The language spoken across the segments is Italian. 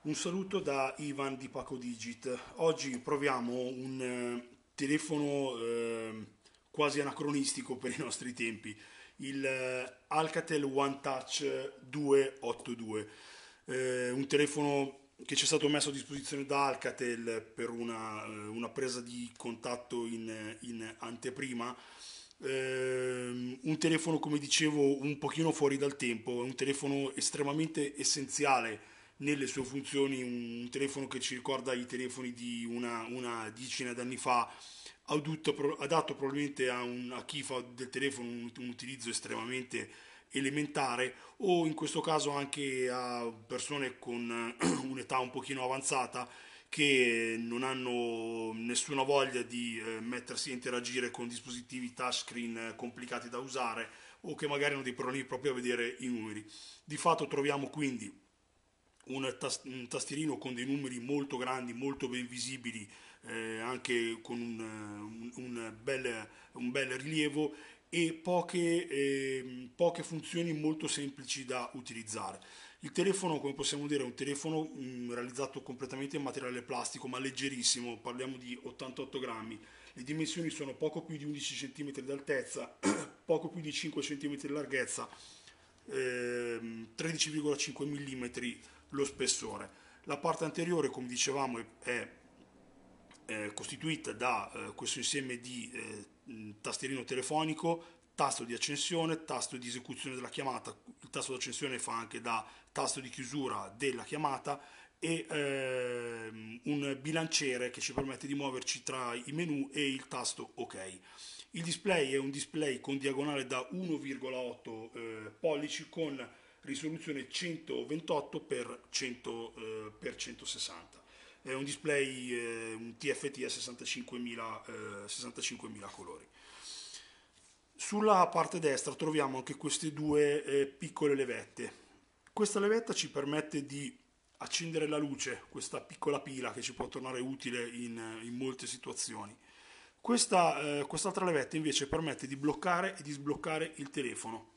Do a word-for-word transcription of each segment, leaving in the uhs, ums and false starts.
Un saluto da Ivan di Paco Digit. Oggi proviamo un eh, telefono eh, quasi anacronistico per i nostri tempi, il eh, Alcatel One Touch duecentottantadue, eh, un telefono che ci è stato messo a disposizione da Alcatel per una, eh, una presa di contatto in, in anteprima. Ehm, un telefono, come dicevo, un pochino fuori dal tempo, è un telefono estremamente essenziale nelle sue funzioni, un telefono che ci ricorda i telefoni di una, una decina d'anni fa, adatto, adatto probabilmente a, un, a chi fa del telefono un, un utilizzo estremamente elementare, o in questo caso anche a persone con un'età un pochino avanzata che non hanno nessuna voglia di eh, mettersi a interagire con dispositivi touchscreen eh, complicati da usare, o che magari hanno dei problemi proprio a vedere i numeri. Di fatto troviamo quindi un, tas- un tastierino con dei numeri molto grandi, molto ben visibili, eh, anche con un, un- un bel, un bel rilievo, e poche, eh, poche funzioni molto semplici da utilizzare. Il telefono, come possiamo dire, è un telefono mh, realizzato completamente in materiale plastico, ma leggerissimo, parliamo di ottantotto grammi. Le dimensioni sono poco più di undici centimetri d'altezza, poco più di cinque centimetri di larghezza, ehm, tredici virgola cinque millimetri lo spessore. La parte anteriore, come dicevamo, è, è costituita da eh, questo insieme di eh, tastierino telefonico, tasto di accensione, tasto di esecuzione della chiamata. Il tasto di accensione fa anche da tasto di chiusura della chiamata, e ehm, un bilanciere che ci permette di muoverci tra i menu e il tasto OK. Il display è un display con diagonale da uno virgola otto eh, pollici con risoluzione centoventotto per cento, eh, per centosessanta. È un display, eh, un T F T a sessantacinquemila, eh, sessantacinquemila colori. Sulla parte destra troviamo anche queste due eh, piccole levette. Questa levetta ci permette di accendere la luce, questa piccola pila che ci può tornare utile in, in molte situazioni. Questa, eh, quest'altra levetta invece permette di bloccare e di sbloccare il telefono.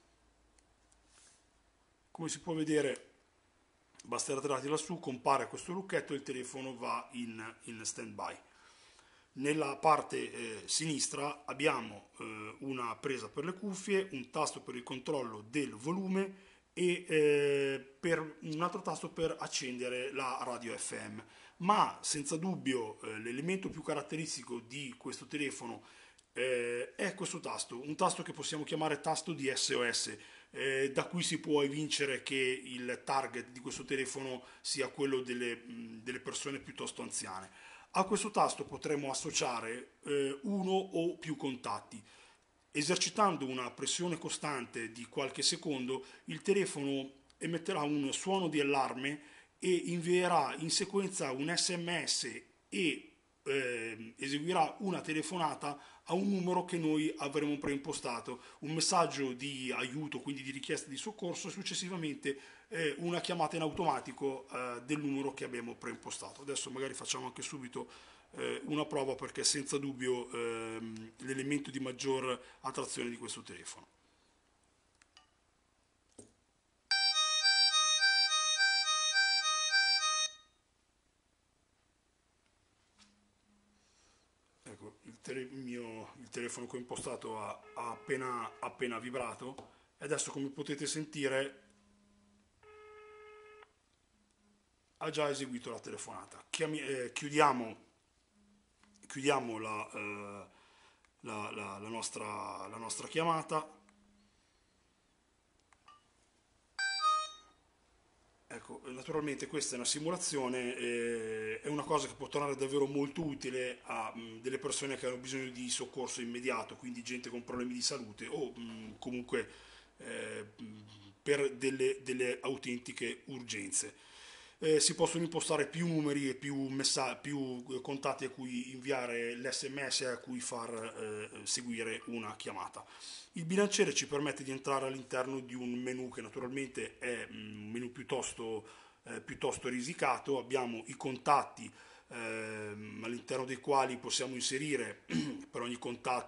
Come si può vedere, basta tirarti lassù, compare questo lucchetto e il telefono va in, in stand by. Nella parte eh, sinistra abbiamo eh, una presa per le cuffie, un tasto per il controllo del volume e eh, per un altro tasto per accendere la radio F M. Ma senza dubbio eh, l'elemento più caratteristico di questo telefono eh, è questo tasto, un tasto che possiamo chiamare tasto di S O S, eh, da cui si può evincere che il target di questo telefono sia quello delle, mh, delle persone piuttosto anziane. A questo tasto potremo associare eh, uno o più contatti. Esercitando una pressione costante di qualche secondo, il telefono emetterà un suono di allarme e invierà in sequenza un S M S e eh, eseguirà una telefonata a un numero che noi avremo preimpostato, un messaggio di aiuto, quindi di richiesta di soccorso, e successivamente eh, una chiamata in automatico eh, del numero che abbiamo preimpostato. Adesso magari facciamo anche subito eh, una prova, perché è senza dubbio ehm, l'elemento di maggior attrazione di questo telefono. Ecco, il, tele- il mio, il telefono che ho impostato ha, ha appena, appena vibrato, e adesso, come potete sentire, ha già eseguito la telefonata. Chiami- eh, chiudiamo chiudiamo la, eh, la- la- la nostra, la nostra chiamata. Ecco, naturalmente questa è una simulazione, eh, è una cosa che può tornare davvero molto utile a mh, delle persone che hanno bisogno di soccorso immediato, quindi gente con problemi di salute, o mh, comunque eh, mh, per delle, delle autentiche urgenze. Eh, si possono impostare più numeri e più, messa- più eh, contatti a cui inviare l'S M S e a cui far eh, seguire una chiamata. Il bilanciere ci permette di entrare all'interno di un menu che naturalmente è mm, un menu piuttosto, eh, piuttosto risicato. Abbiamo i contatti ehm, all'interno dei quali possiamo inserire per ogni contatto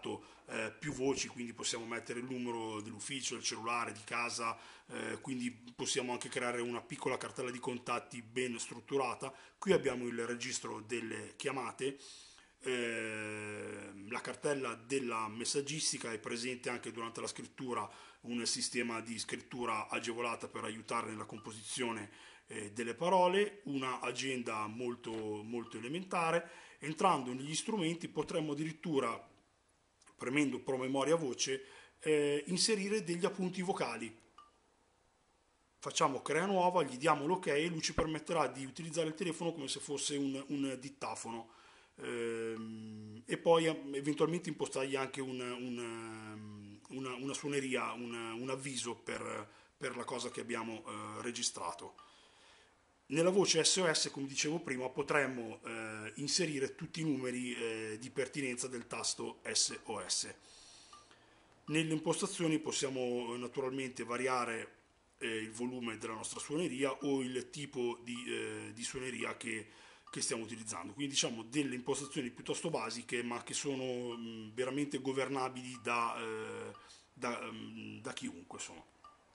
eh, più voci, quindi possiamo mettere il numero dell'ufficio, del cellulare, di casa, eh, quindi possiamo anche creare una piccola cartella di contatti ben strutturata. Qui abbiamo il registro delle chiamate. Eh, la cartella della messaggistica è presente anche durante la scrittura, un sistema di scrittura agevolata per aiutare nella composizione eh, delle parole, una agenda molto, molto elementare. Entrando negli strumenti potremmo addirittura, premendo promemoria voce, eh, inserire degli appunti vocali. Facciamo crea nuova, gli diamo l'ok e lui ci permetterà di utilizzare il telefono come se fosse un, un dittafono. Ehm, e poi eh, eventualmente impostargli anche un, un, ehm, una, una suoneria, un, un avviso per, per la cosa che abbiamo eh, registrato. Nella voce S O S, come dicevo prima, potremmo eh, inserire tutti i numeri eh, di pertinenza del tasto S O S. Nelle impostazioni possiamo eh, naturalmente variare eh, il volume della nostra suoneria o il tipo di, eh, di suoneria che, che stiamo utilizzando. Quindi diciamo delle impostazioni piuttosto basiche, ma che sono mh, veramente governabili da, eh, da, mh, da chiunque. Sono.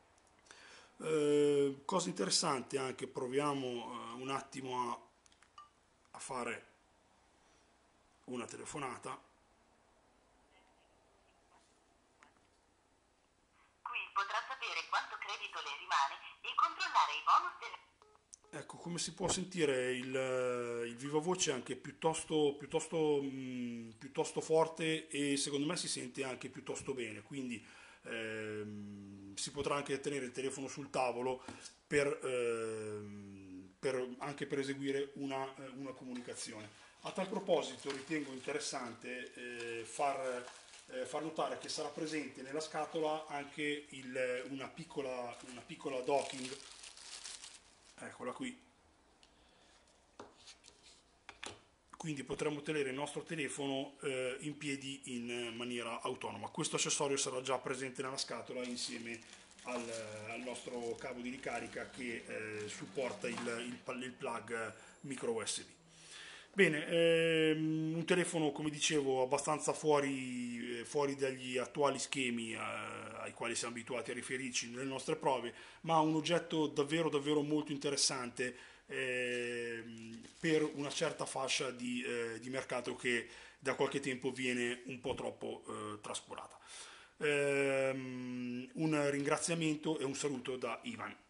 Eh, cosa interessante anche, proviamo eh, un attimo a, a fare una telefonata. Qui potrà sapere quanto credito le rimane e controllare i bonus delle... Ecco, come si può sentire il, il viva voce è anche piuttosto, piuttosto, mh, piuttosto forte e secondo me si sente anche piuttosto bene, quindi ehm, si potrà anche tenere il telefono sul tavolo per, ehm, per- anche per eseguire una, eh, una comunicazione. A tal proposito ritengo interessante eh, far, eh, far notare che sarà presente nella scatola anche il- una piccola, una piccola docking. Eccola qui. Quindi potremo tenere il nostro telefono eh, in piedi in maniera autonoma. Questo accessorio sarà già presente nella scatola insieme al, al nostro cavo di ricarica che eh, supporta il, il, il plug micro U S B. Bene, ehm, un telefono come dicevo abbastanza fuori, eh, fuori dagli attuali schemi eh, ai quali siamo abituati a riferirci nelle nostre prove, ma un oggetto davvero davvero molto interessante ehm, per una certa fascia di, eh, di mercato che da qualche tempo viene un po' troppo eh, trascurata. Ehm, un ringraziamento e un saluto da Ivan.